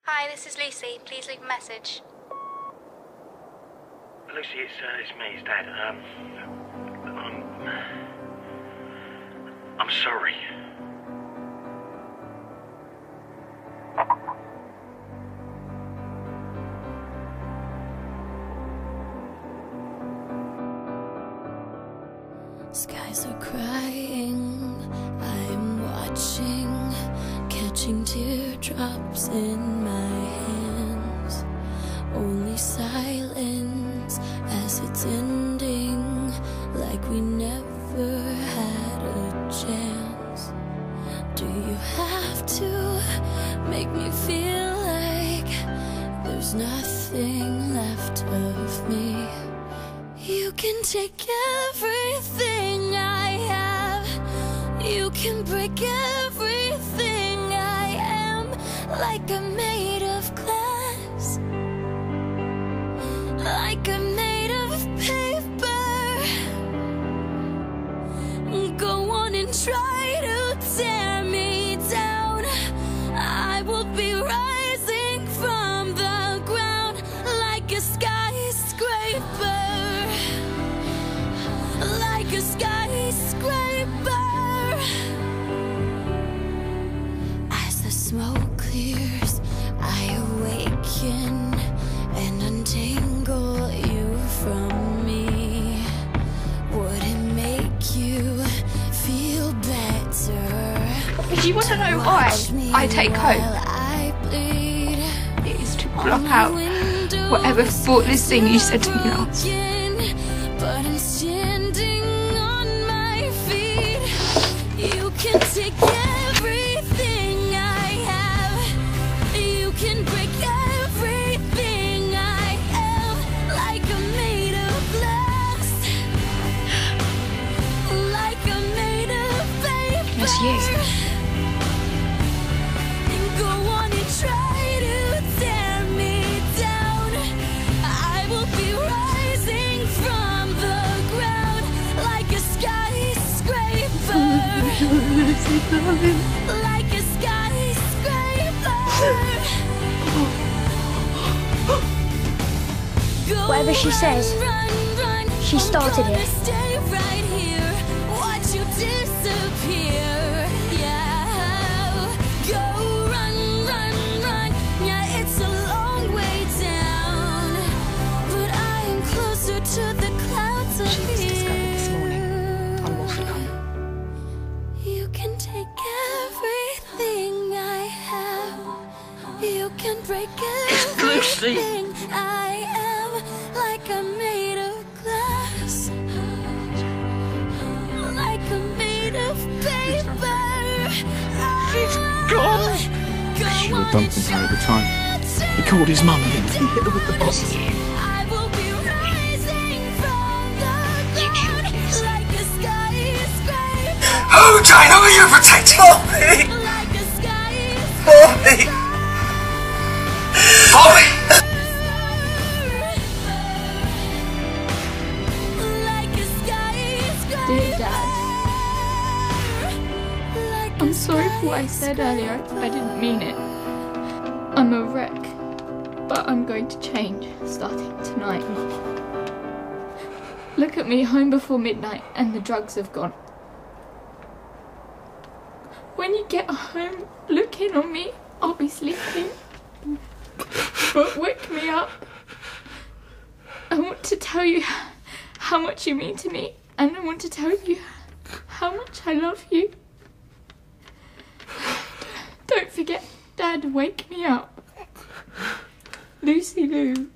Hi, this is Lucy. Please leave a message. Lucy, it's me, it's Dad. I'm sorry. Skies are crying, I'm watching, catching teardrops in my hands. Only silence as it's ending, like we never had a chance. Do you have to make me feel like there's nothing left of me? You can take everything I have, you can break everything I am, like I'm made of glass, like I'm made of paper. Go on and try to tear me down, I will be rising from the ground like a skyscraper. Like a skyscraper. As the smoke clears, I awaken and untangle you from me. Would it make you feel better? If you want to know why I take hope, it is to block out whatever thoughtless thing you said to me last. But I'm standing on my feet. You can take everything I have, you can break everything I am, like I'm made of glass, like I'm made of paper. It's you. And go on and try to tear me down, I will be rising from the ground like a skyscraper. Like a skyscraper. Whatever she says, she started it. Stay right here, watch you disappear. Yeah, go run, run, run. Yeah, it's a long way down, but I am closer to the clouds of She was here. discovered this morning on what's to come. You can take everything I have, you can break Lucy. everything I am, like I'm made of glass, like I'm made of paper. She's gone. Should have bumped into her at the time. He called his mum and hit her with the box. I will be rising from the ground like a skyscraper. Oh, Jane, who are you protecting? Bobby! Like a skyscraper. Bobby! Bobby! Like a skyscraper. Dear Dad, I'm sorry for what I said earlier. I didn't mean it. I'm a wreck, but I'm going to change starting tonight. Look at me, home before midnight, and the drugs have gone. When you get home, look in on me. I'll be sleeping, but wake me up. I want to tell you how much you mean to me, and I want to tell you how much I love you. Don't forget, Dad, wake me up. Lucy Lou.